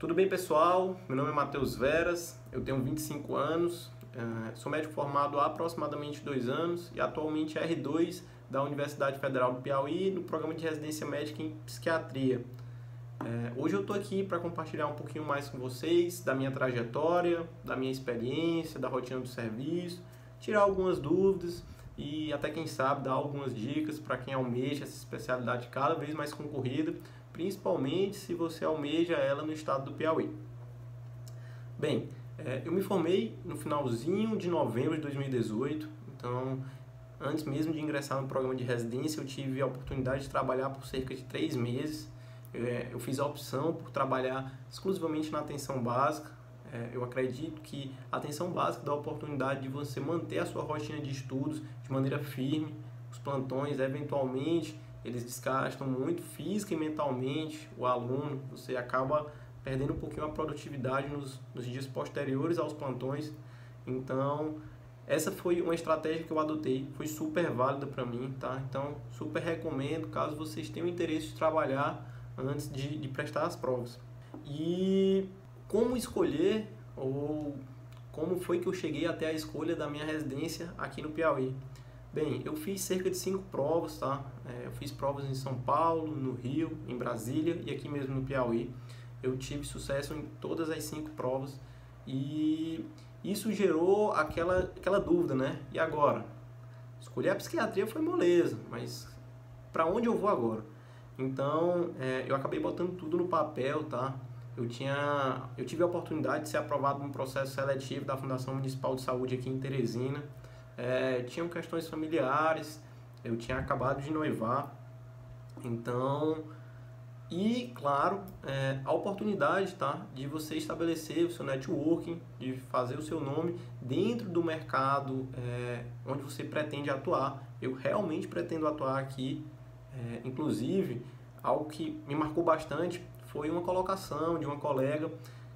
Tudo bem, pessoal? Meu nome é Matheus Veras, eu tenho 25 anos, sou médico formado há aproximadamente 2 anos e atualmente R2 da Universidade Federal do Piauí no programa de residência médica em psiquiatria. Hoje eu estou aqui para compartilhar um pouquinho mais com vocês da minha trajetória, da minha experiência, da rotina do serviço, tirar algumas dúvidas e até quem sabe dar algumas dicas para quem almeja essa especialidade cada vez mais concorrida, principalmente se você almeja ela no estado do Piauí. Bem, eu me formei no finalzinho de novembro de 2018, então antes mesmo de ingressar no programa de residência eu tive a oportunidade de trabalhar por cerca de 3 meses. Eu fiz a opção por trabalhar exclusivamente na atenção básica. Eu acredito que a atenção básica dá a oportunidade de você manter a sua rotina de estudos de maneira firme. Os plantões, eventualmente, eles desgastam muito física e mentalmente o aluno. Você acaba perdendo um pouquinho a produtividade nos dias posteriores aos plantões. Então, essa foi uma estratégia que eu adotei, foi super válida para mim, tá? Então, super recomendo, caso vocês tenham interesse de trabalhar antes de prestar as provas. E como escolher, ou como foi que eu cheguei até a escolha da minha residência aqui no Piauí? Bem, eu fiz cerca de 5 provas, tá? Eu fiz provas em São Paulo, no Rio, em Brasília e aqui mesmo no Piauí. Eu tive sucesso em todas as 5 provas e isso gerou aquela dúvida, né? E agora? Escolher a psiquiatria foi moleza, mas para onde eu vou agora? Então, eu acabei botando tudo no papel, tá? Eu tive a oportunidade de ser aprovado num processo seletivo da Fundação Municipal de Saúde aqui em Teresina. Tinham questões familiares, eu tinha acabado de noivar, então... E, claro, a oportunidade, tá, de você estabelecer o seu networking, de fazer o seu nome dentro do mercado onde você pretende atuar. Eu realmente pretendo atuar aqui. Inclusive, algo que me marcou bastante foi uma colocação de uma colega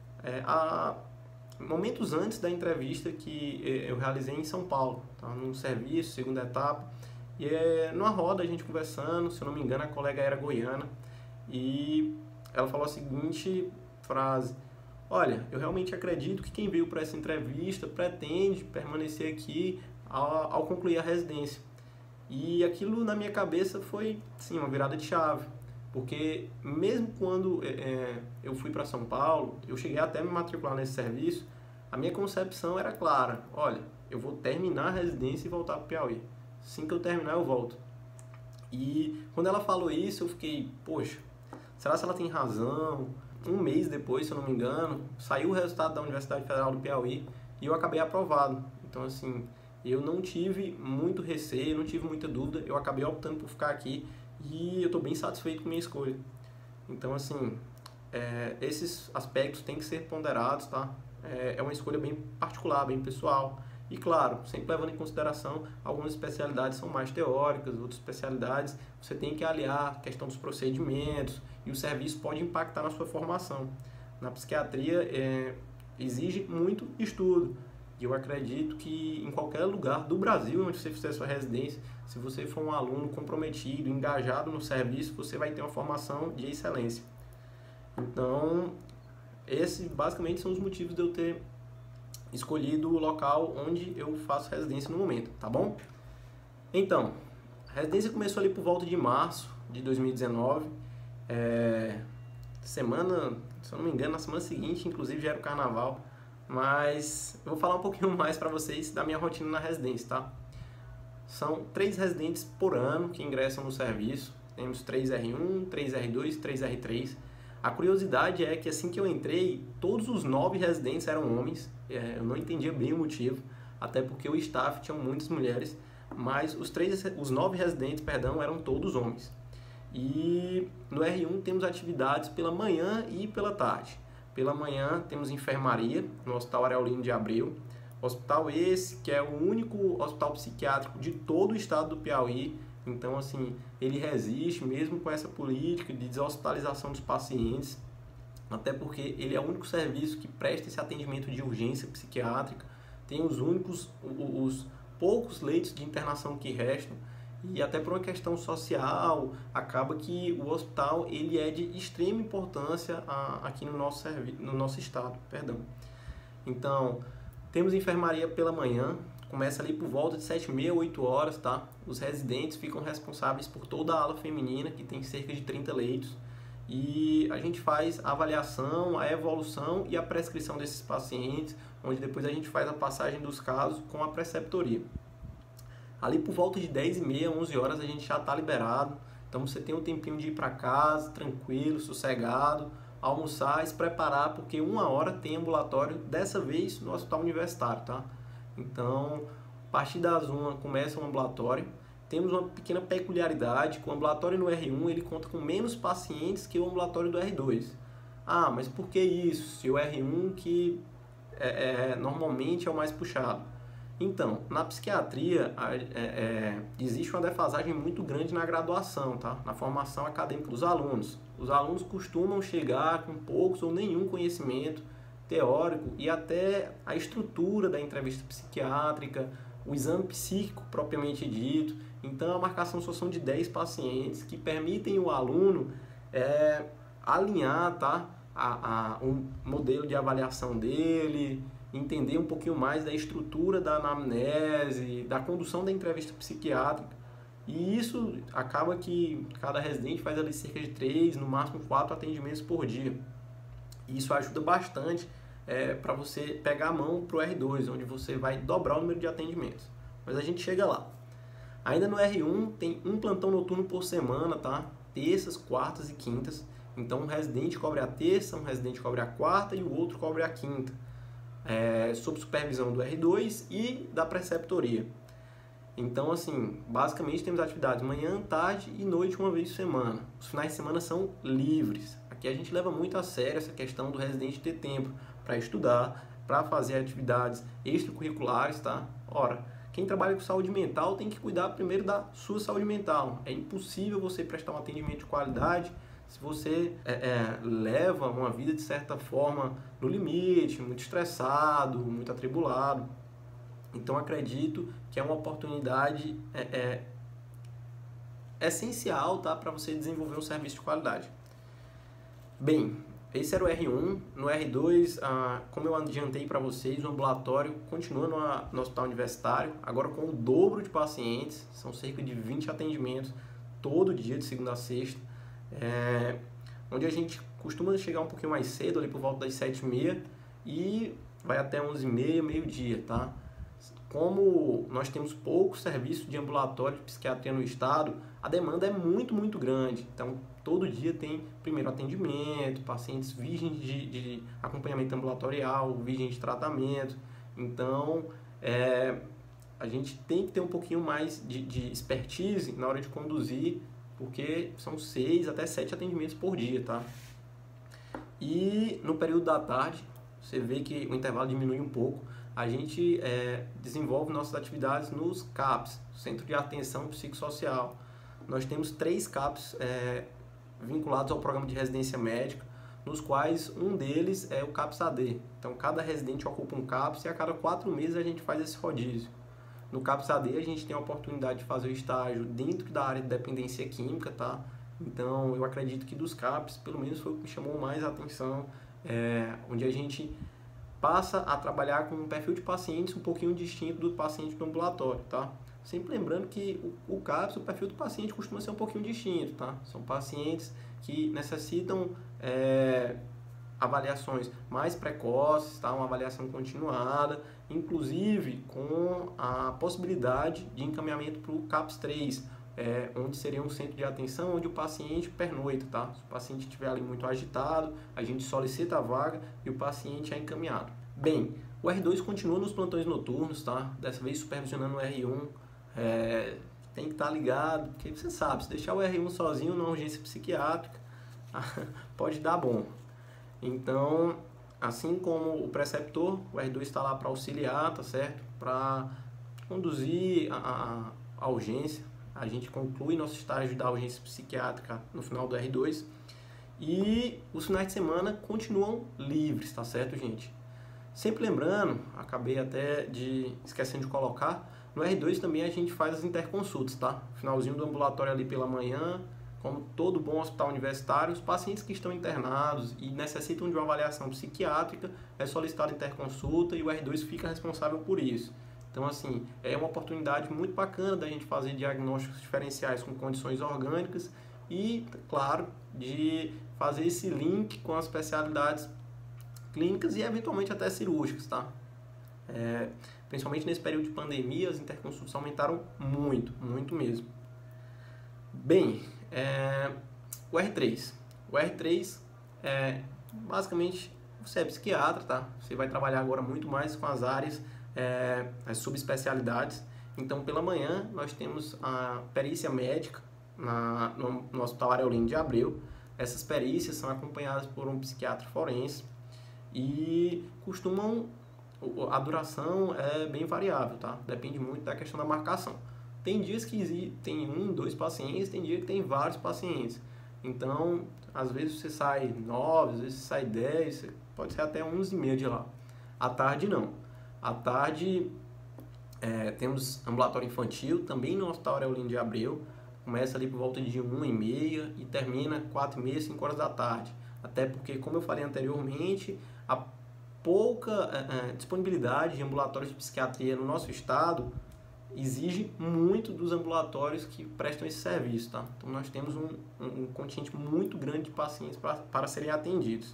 momentos antes da entrevista que eu realizei em São Paulo, tá? Num serviço, segunda etapa, e numa roda a gente conversando, se eu não me engano a colega era goiana, e ela falou a seguinte frase: olha, eu realmente acredito que quem veio para essa entrevista pretende permanecer aqui ao concluir a residência. E aquilo na minha cabeça foi, sim, uma virada de chave, porque mesmo quando eu fui para São Paulo, eu cheguei até a me matricular nesse serviço, a minha concepção era clara: olha, eu vou terminar a residência e voltar para o Piauí. Assim que eu terminar, eu volto. E quando ela falou isso, eu fiquei, poxa, será que ela tem razão? Um mês depois, se eu não me engano, saiu o resultado da Universidade Federal do Piauí e eu acabei aprovado. Então, assim, eu não tive muito receio, não tive muita dúvida, eu acabei optando por ficar aqui e eu estou bem satisfeito com a minha escolha. Então, assim, esses aspectos têm que ser ponderados, tá? É uma escolha bem particular, bem pessoal. E, claro, sempre levando em consideração, algumas especialidades são mais teóricas, outras especialidades você tem que aliar a questão dos procedimentos e o serviço pode impactar na sua formação. Na psiquiatria, exige muito estudo. E eu acredito que em qualquer lugar do Brasil onde você fizer sua residência, se você for um aluno comprometido, engajado no serviço, você vai ter uma formação de excelência. Então, esses basicamente são os motivos de eu ter escolhido o local onde eu faço residência no momento, tá bom? Então, a residência começou ali por volta de março de 2019. Semana, se eu não me engano, na semana seguinte, inclusive, já era o carnaval. Mas eu vou falar um pouquinho mais para vocês da minha rotina na residência, tá? São 3 residentes por ano que ingressam no serviço. Temos 3R1, 3R2, 3R3. A curiosidade é que assim que eu entrei, todos os 9 residentes eram homens. Eu não entendia bem o motivo, até porque o staff tinha muitas mulheres, mas os 9 residentes, perdão, eram todos homens. E no R1 temos atividades pela manhã e pela tarde. Pela manhã temos enfermaria no Hospital Aurelino de Abreu, hospital esse que é o único hospital psiquiátrico de todo o estado do Piauí. Então, assim, ele resiste mesmo com essa política de deshospitalização dos pacientes, até porque ele é o único serviço que presta esse atendimento de urgência psiquiátrica, tem os poucos leitos de internação que restam, E até por uma questão social, acaba que o hospital ele é de extrema importância aqui no nosso estado, perdão. Então, temos enfermaria pela manhã, começa ali por volta de 7h30, 8 horas, tá? Os residentes ficam responsáveis por toda a ala feminina, que tem cerca de 30 leitos. E a gente faz a avaliação, a evolução e a prescrição desses pacientes, onde depois a gente faz a passagem dos casos com a preceptoria. Ali por volta de 10h30, 11 horas a gente já está liberado, então você tem um tempinho de ir para casa, tranquilo, sossegado, almoçar e se preparar, porque 1h tem ambulatório, dessa vez no hospital universitário, tá? Então, a partir das 1h começa o ambulatório. Temos uma pequena peculiaridade, que o ambulatório no R1 ele conta com menos pacientes que o ambulatório do R2. Ah, mas por que isso? Se o R1 que normalmente é o mais puxado. Então, na psiquiatria existe uma defasagem muito grande na graduação, tá? Na formação acadêmica dos alunos. Os alunos costumam chegar com poucos ou nenhum conhecimento teórico e até a estrutura da entrevista psiquiátrica, o exame psíquico propriamente dito. Então, a marcação só são de 10 pacientes que permitem o aluno alinhar, tá? Um modelo de avaliação dele, entender um pouquinho mais da estrutura da anamnese, da condução da entrevista psiquiátrica. E isso acaba que cada residente faz ali cerca de 3, no máximo 4 atendimentos por dia. E isso ajuda bastante para você pegar a mão para o R2, onde você vai dobrar o número de atendimentos. Mas a gente chega lá. Ainda no R1 tem um plantão noturno por semana, tá? Terças, quartas e quintas. Então um residente cobre a terça, um residente cobre a quarta e o outro cobre a quinta. Sob supervisão do R2 e da preceptoria. Então, assim, basicamente temos atividades manhã, tarde e noite uma vez por semana. Os finais de semana são livres. Aqui a gente leva muito a sério essa questão do residente ter tempo para estudar, para fazer atividades extracurriculares, tá? Ora, quem trabalha com saúde mental tem que cuidar primeiro da sua saúde mental. É impossível você prestar um atendimento de qualidade se você leva uma vida, de certa forma, no limite, muito estressado, muito atribulado. Então, acredito que é uma oportunidade essencial, tá, para você desenvolver um serviço de qualidade. Bem, esse era o R1. No R2, como eu adiantei para vocês, o ambulatório continua no hospital universitário, agora com o dobro de pacientes, são cerca de 20 atendimentos todo dia, de segunda a sexta. Onde a gente costuma chegar um pouquinho mais cedo, ali por volta das 7h30 e vai até 11h30, meio-dia, tá? Como nós temos pouco serviço de ambulatório de psiquiatria no estado, a demanda é muito, muito grande. Então, todo dia tem primeiro atendimento, pacientes virgens de acompanhamento ambulatorial, virgens de tratamento. Então, a gente tem que ter um pouquinho mais de expertise na hora de conduzir, porque são 6 até 7 atendimentos por dia, tá? E no período da tarde, você vê que o intervalo diminui um pouco. A gente desenvolve nossas atividades nos CAPs, Centro de Atenção Psicossocial. Nós temos 3 CAPs vinculados ao programa de residência médica, nos quais um deles é o CAPS AD. Então, cada residente ocupa um CAPS e a cada 4 meses a gente faz esse rodízio. No CAPS AD a gente tem a oportunidade de fazer o estágio dentro da área de dependência química, tá? Então eu acredito que dos CAPS, pelo menos foi o que me chamou mais a atenção, onde a gente passa a trabalhar com um perfil de pacientes um pouquinho distinto do paciente do ambulatório, tá? Sempre lembrando que o CAPS, o perfil do paciente costuma ser um pouquinho distinto, tá? São pacientes que necessitam avaliações mais precoces, tá? Uma avaliação continuada, inclusive com a possibilidade de encaminhamento para o CAPS 3, onde seria um centro de atenção onde o paciente pernoita, tá? Se o paciente estiver ali muito agitado, a gente solicita a vaga e o paciente é encaminhado. Bem, o R2 continua nos plantões noturnos, tá? Dessa vez supervisionando o R1, tem que estar ligado, porque você sabe, se deixar o R1 sozinho na urgência psiquiátrica, pode dar bom. Então, assim como o preceptor, o R2 está lá para auxiliar, tá certo? Para conduzir a urgência. A gente conclui nosso estágio da urgência psiquiátrica no final do R2. E os finais de semana continuam livres, tá certo, gente? Sempre lembrando, acabei até esquecendo de colocar, No R2 também a gente faz as interconsultas, tá? Finalzinho do ambulatório ali pela manhã, como todo bom hospital universitário, os pacientes que estão internados e necessitam de uma avaliação psiquiátrica, é solicitada interconsulta e o R2 fica responsável por isso. Então, assim, é uma oportunidade muito bacana da gente fazer diagnósticos diferenciais com condições orgânicas e, claro, de fazer esse link com as especialidades clínicas e, eventualmente, até cirúrgicas, tá? Principalmente nesse período de pandemia, as interconsultas aumentaram muito, muito mesmo. Bem, o R3. O R3 basicamente, você é psiquiatra, tá? Você vai trabalhar agora muito mais com as áreas, as subespecialidades. Então, pela manhã, nós temos a perícia médica no Hospital Aurelino de Abreu. Essas perícias são acompanhadas por um psiquiatra forense e a duração é bem variável, tá? Depende muito da questão da marcação. Tem dias que tem 1, 2 pacientes, tem dia que tem vários pacientes. Então, às vezes você sai 9, às vezes você sai 10, pode ser até 11h30 de lá. À tarde, não. À tarde, temos ambulatório infantil, também no Hospital Aurelino de Abreu. Começa ali por volta de 1h30 e termina 4h30, 5 horas da tarde. Até porque, como eu falei anteriormente, a pouca disponibilidade de ambulatórios de psiquiatria no nosso estado exige muito dos ambulatórios que prestam esse serviço, tá? Então nós temos um contingente muito grande de pacientes para serem atendidos.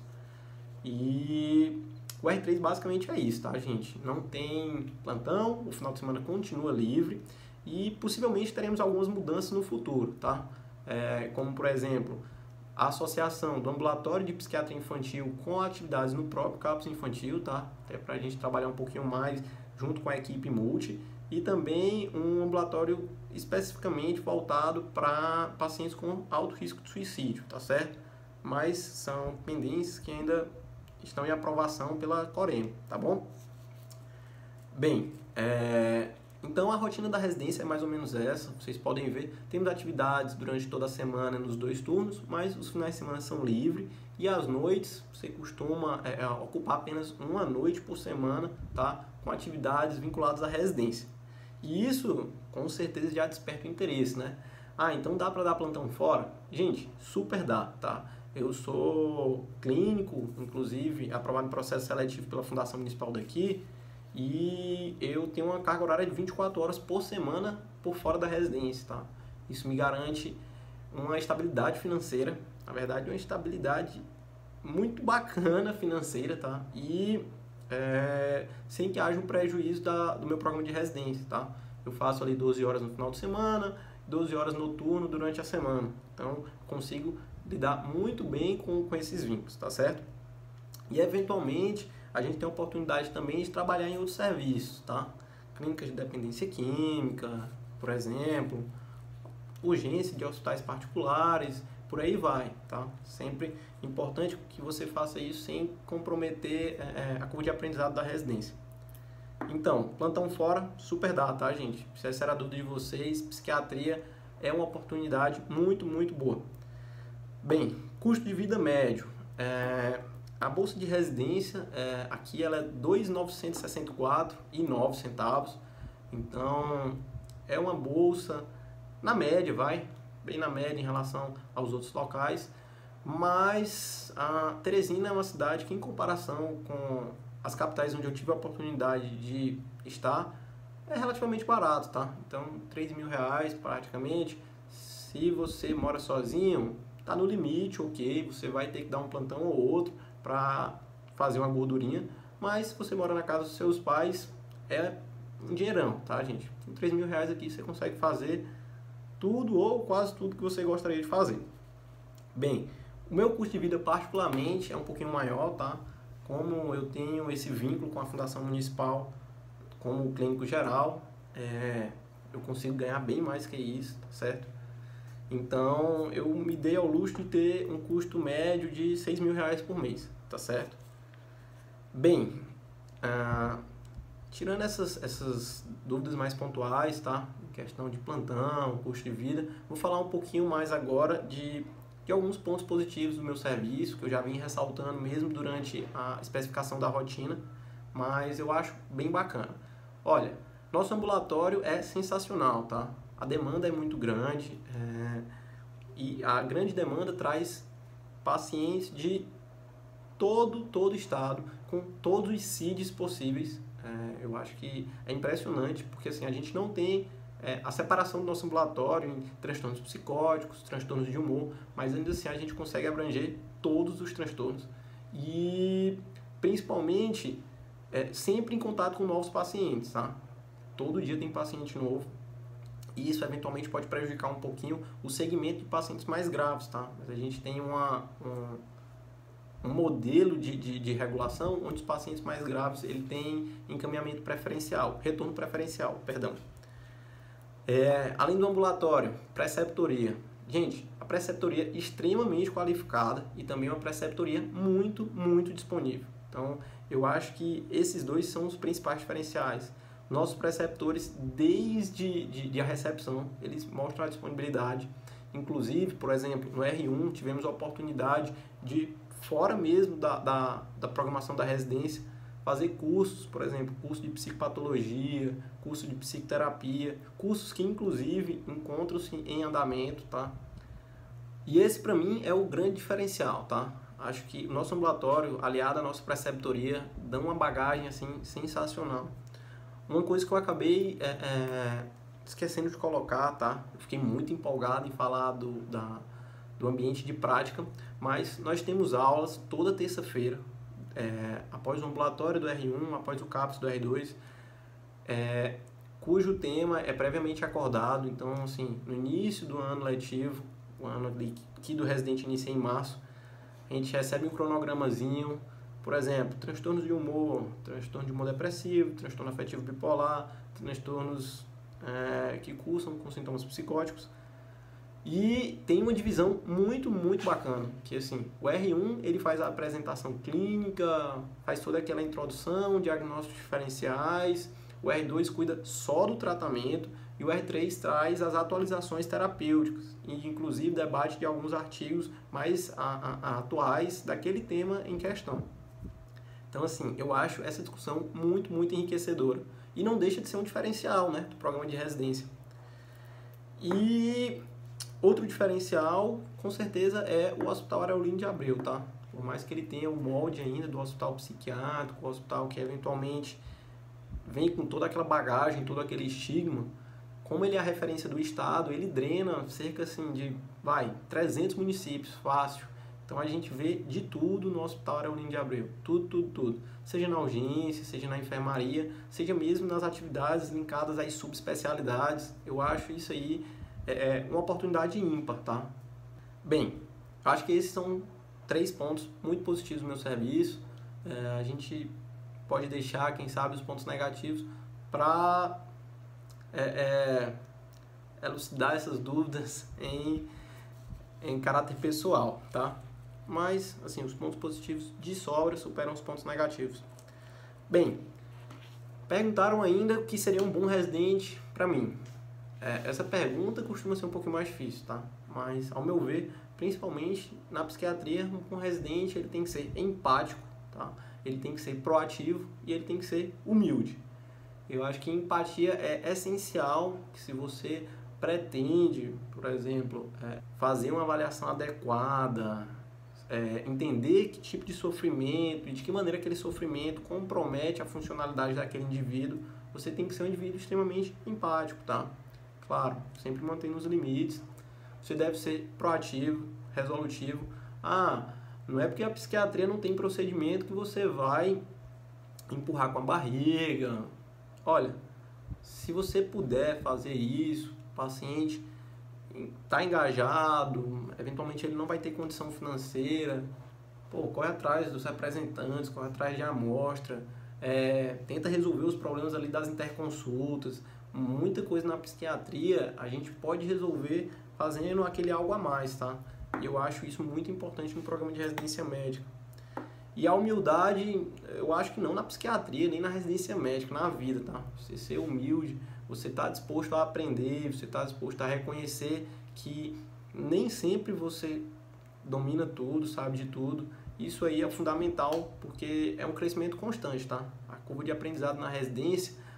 E o R3 basicamente é isso, tá, gente? Não tem plantão, o final de semana continua livre e possivelmente teremos algumas mudanças no futuro, tá? Como, por exemplo, a associação do ambulatório de psiquiatria infantil com atividades no próprio CAPS infantil, tá? Até para a gente trabalhar um pouquinho mais junto com a equipe multi. E também um ambulatório especificamente voltado para pacientes com alto risco de suicídio, tá certo? Mas são pendências que ainda estão em aprovação pela Corem, tá bom? Bem, então a rotina da residência é mais ou menos essa, vocês podem ver. Temos atividades durante toda a semana nos 2 turnos, mas os finais de semana são livres e às noites você costuma ocupar apenas uma noite por semana, tá? Com atividades vinculadas à residência. E isso, com certeza, já desperta o interesse, né? Então dá para dar plantão fora? Gente, super dá, tá? Eu sou clínico, inclusive, aprovado em processo seletivo pela Fundação Municipal daqui, e eu tenho uma carga horária de 24 horas por semana por fora da residência, tá? Isso me garante uma estabilidade financeira, na verdade, uma estabilidade muito bacana financeira, tá? E sem que haja um prejuízo do meu programa de residência, tá? Eu faço ali 12 horas no final de semana, 12 horas noturno durante a semana. Então, consigo lidar muito bem com esses vínculos, tá certo? E, eventualmente, a gente tem a oportunidade também de trabalhar em outros serviços, tá? Clínicas de dependência química, por exemplo, urgência de hospitais particulares, por aí vai, tá? Sempre importante que você faça isso sem comprometer a curva de aprendizado da residência. Então, plantão fora, super dá, tá, gente? Se essa era a dúvida de vocês, psiquiatria é uma oportunidade muito, muito boa. Bem, custo de vida médio. A bolsa de residência, aqui ela é R$ 2.964,09. Então, é uma bolsa na média, bem na média em relação aos outros locais, mas a Teresina é uma cidade que, em comparação com as capitais onde eu tive a oportunidade de estar, é relativamente barato, tá? Então, R$3.000 praticamente. Se você mora sozinho, tá no limite, ok, você vai ter que dar um plantão ou outro para fazer uma gordurinha, mas se você mora na casa dos seus pais, é um dinheirão, tá, gente? Com R$3.000 aqui você consegue fazer tudo ou quase tudo que você gostaria de fazer. Bem, o meu custo de vida particularmente é um pouquinho maior, tá? Como eu tenho esse vínculo com a Fundação Municipal como clínico geral, eu consigo ganhar bem mais que isso, tá certo? Então, eu me dei ao luxo de ter um custo médio de R$6.000 por mês, tá certo? Bem, tirando essas dúvidas mais pontuais, tá? Questão de plantão, custo de vida, vou falar um pouquinho mais agora de alguns pontos positivos do meu serviço, que eu já vim ressaltando mesmo durante a especificação da rotina, mas eu acho bem bacana. Olha, Nosso ambulatório é sensacional, tá? A demanda é muito grande e a grande demanda traz pacientes de todo o estado, com todos os CIDs possíveis. Eu acho que é impressionante, porque assim, a gente não tem a separação do nosso ambulatório em transtornos psicóticos, transtornos de humor, mas ainda assim a gente consegue abranger todos os transtornos. E principalmente sempre em contato com novos pacientes, tá? Todo dia tem paciente novo. E isso eventualmente pode prejudicar um pouquinho o segmento de pacientes mais graves, tá? Mas a gente tem um modelo de regulação onde os pacientes mais graves ele tem encaminhamento preferencial, retorno preferencial, perdão. Além do ambulatório, preceptoria. Gente, a preceptoria é extremamente qualificada e também uma preceptoria muito, muito disponível. Então, eu acho que esses dois são os principais diferenciais. Nossos preceptores, desde a recepção, eles mostram a disponibilidade. Inclusive, por exemplo, no R1 tivemos a oportunidade de, fora mesmo da programação da residência, fazer cursos, por exemplo, curso de psicopatologia, curso de psicoterapia, cursos que inclusive encontram-se em andamento, tá? E esse para mim é o grande diferencial, tá? Acho que o nosso ambulatório, aliado à nossa preceptoria, dá uma bagagem assim sensacional. Uma coisa que eu acabei esquecendo de colocar, tá? Eu fiquei muito empolgado em falar do ambiente de prática, mas nós temos aulas toda terça-feira, após o ambulatório do R1, após o CAPS do R2, cujo tema é previamente acordado. Então, assim, no início do ano letivo, o ano aqui do residente inicia em março, a gente recebe um cronogramazinho, por exemplo, transtornos de humor depressivo, transtorno afetivo bipolar, transtornos que cursam com sintomas psicóticos. E tem uma divisão muito, muito bacana, que assim, o R1 ele faz a apresentação clínica, faz toda aquela introdução, diagnósticos diferenciais, o R2 cuida só do tratamento e o R3 traz as atualizações terapêuticas e inclusive debate de alguns artigos mais atuais daquele tema em questão. Então assim, eu acho essa discussão muito, muito enriquecedora e não deixa de ser um diferencial, né, do programa de residência. E outro diferencial, com certeza, é o Hospital Aurelino de Abreu, tá? Por mais que ele tenha o molde ainda do hospital psiquiátrico, o hospital que eventualmente vem com toda aquela bagagem, todo aquele estigma, como ele é a referência do estado, ele drena cerca assim, de 300 municípios, fácil. Então a gente vê de tudo no Hospital Aurelino de Abreu, tudo. Seja na urgência, seja na enfermaria, seja mesmo nas atividades linkadas às subespecialidades. Eu acho isso aí uma oportunidade ímpar, tá? Bem, acho que esses são 3 pontos muito positivos do meu serviço. A gente pode deixar, quem sabe, os pontos negativos para elucidar essas dúvidas em caráter pessoal, tá? Mas, assim, os pontos positivos de sobra superam os pontos negativos. Bem, perguntaram ainda o que seria um bom residente para mim. Essa pergunta costuma ser um pouco mais difícil, tá? Mas, ao meu ver, principalmente na psiquiatria, um bom residente ele tem que ser empático, tá? Ele tem que ser proativo e ele tem que ser humilde. Eu acho que empatia é essencial, que se você pretende, por exemplo, fazer uma avaliação adequada, entender que tipo de sofrimento e de que maneira aquele sofrimento compromete a funcionalidade daquele indivíduo, você tem que ser um indivíduo extremamente empático, tá? Claro, sempre mantendo os limites. Você deve ser proativo, resolutivo. Não é porque a psiquiatria não tem procedimento que você vai empurrar com a barriga. Olha, se você puder fazer isso, o paciente está engajado, eventualmente ele não vai ter condição financeira, corre atrás dos representantes, corre atrás de amostra, tenta resolver os problemas ali das interconsultas. Muita coisa na psiquiatria a gente pode resolver fazendo aquele algo a mais, tá? E eu acho isso muito importante no programa de residência médica. E a humildade, eu acho que não na psiquiatria, nem na residência médica, na vida, tá? Você ser humilde, você tá disposto a aprender, você tá disposto a reconhecer que nem sempre você domina tudo, sabe de tudo. Isso aí é fundamental, porque é um crescimento constante, tá? A curva de aprendizado na residência,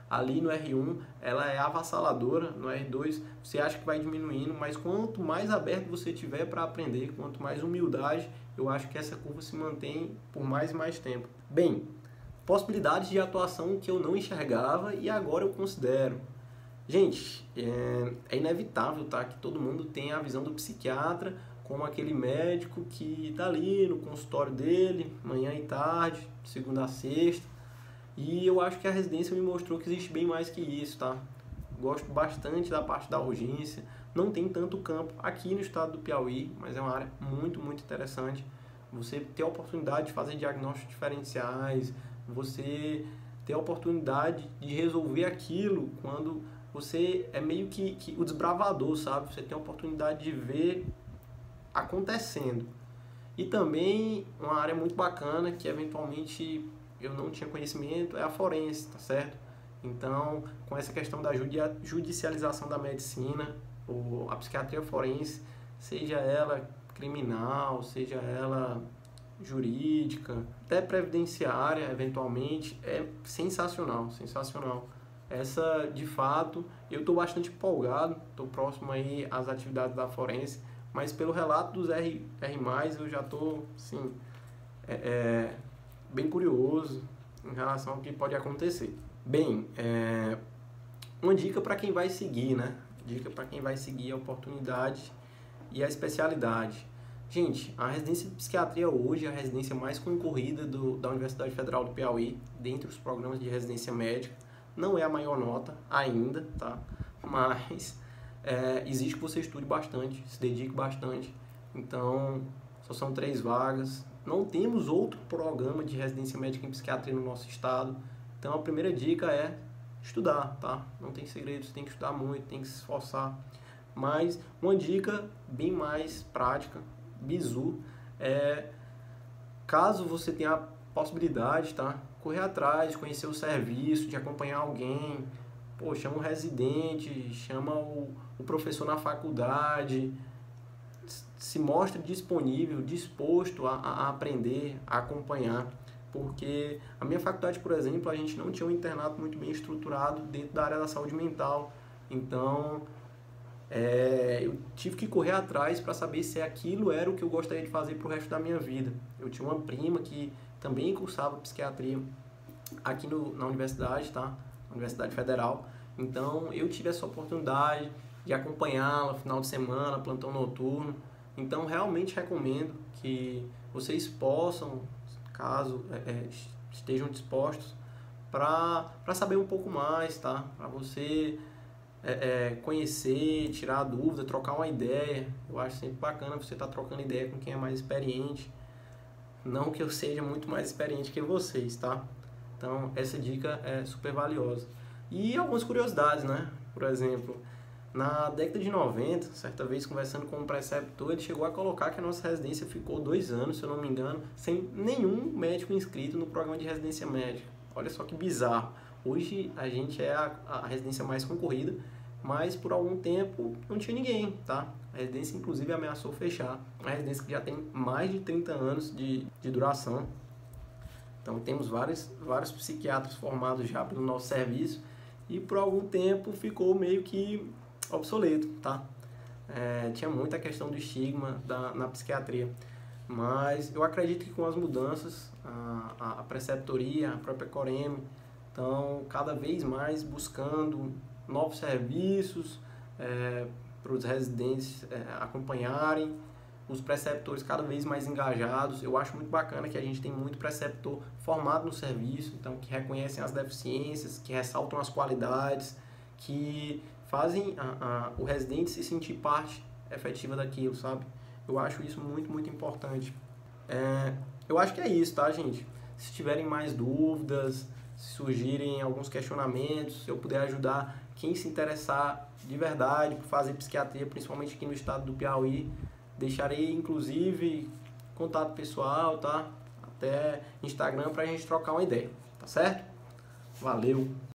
ali no R1 ela é avassaladora, no R2 você acha que vai diminuindo, mas quanto mais aberto você tiver para aprender, quanto mais humildade, eu acho que essa curva se mantém por mais e mais tempo. Bem, possibilidades de atuação que eu não enxergava e agora eu considero. Gente, é inevitável, tá, que todo mundo tenha a visão do psiquiatra como aquele médico que está ali no consultório dele, manhã e tarde, segunda a sexta. E eu acho que a residência me mostrou que existe bem mais que isso, tá? Gosto bastante da parte da urgência. Não tem tanto campo aqui no estado do Piauí, mas é uma área muito, muito interessante. Você ter a oportunidade de fazer diagnósticos diferenciais, você ter a oportunidade de resolver aquilo quando você é meio que o desbravador, sabe? Você tem a oportunidade de ver acontecendo. E também uma área muito bacana que eventualmente eu não tinha conhecimento é a forense, tá certo? Então, com essa questão da judicialização da medicina, ou a psiquiatria forense, seja ela criminal, seja ela jurídica, até previdenciária, eventualmente, é sensacional, sensacional. Essa, de fato, eu estou bastante empolgado, estou próximo aí às atividades da forense, mas pelo relato dos R+, eu já estou, assim, bem curioso em relação ao que pode acontecer. Bem, uma dica para quem vai seguir, né? Dica para quem vai seguir a oportunidade e a especialidade. Gente, a residência de psiquiatria hoje é a residência mais concorrida da Universidade Federal do Piauí, dentre os programas de residência médica. Não é a maior nota ainda, tá? Mas exige que você estude bastante, se dedique bastante. Então, só são 3 vagas. Não temos outro programa de residência médica em psiquiatria no nosso estado. Então, a primeira dica é estudar, tá? Não tem segredo, você tem que estudar muito, tem que se esforçar. Mas uma dica bem mais prática, bizu, caso você tenha a possibilidade, tá? Correr atrás, de conhecer o serviço, de acompanhar alguém. Pô, chama o residente, chama o professor na faculdade, se mostre disponível, disposto a aprender, a acompanhar. Porque a minha faculdade, por exemplo, a gente não tinha um internato muito bem estruturado dentro da área da saúde mental. Então, eu tive que correr atrás para saber se aquilo era o que eu gostaria de fazer para o resto da minha vida. Eu tinha uma prima que também cursava psiquiatria aqui na universidade, tá? Universidade Federal. Então, eu tive essa oportunidade de acompanhá-la final de semana, plantão noturno. Então, realmente recomendo que vocês possam, caso estejam dispostos, para saber um pouco mais, tá? Para você conhecer, tirar a dúvida, trocar uma ideia. Eu acho sempre bacana você estar trocando ideia com quem é mais experiente. Não que eu seja muito mais experiente que vocês, tá? Então, essa dica é super valiosa. E algumas curiosidades, né? Por exemplo, na década de 90, certa vez conversando com um preceptor, ele chegou a colocar que a nossa residência ficou 2 anos, se eu não me engano, sem nenhum médico inscrito no programa de residência médica. Olha só que bizarro. Hoje a gente é a residência mais concorrida, mas por algum tempo não tinha ninguém, tá? A residência, inclusive, ameaçou fechar. Uma residência que já tem mais de 30 anos de duração. Então, temos vários psiquiatras formados já pelo nosso serviço e por algum tempo ficou meio que obsoleto, tá? Tinha muita questão do estigma na psiquiatria. Mas eu acredito que com as mudanças, a preceptoria, a própria Coreme, estão cada vez mais buscando novos serviços para os residentes acompanharem, os preceptores cada vez mais engajados. Eu acho muito bacana que a gente tem muito preceptor formado no serviço, então que reconhecem as deficiências, que ressaltam as qualidades, que fazem o residente se sentir parte efetiva daquilo, sabe? Eu acho isso muito, muito importante. Eu acho que é isso, tá, gente? Se tiverem mais dúvidas, se surgirem alguns questionamentos, se eu puder ajudar quem se interessar de verdade por fazer psiquiatria, principalmente aqui no estado do Piauí, deixarei inclusive contato pessoal, tá? Até Instagram pra gente trocar uma ideia, tá certo? Valeu!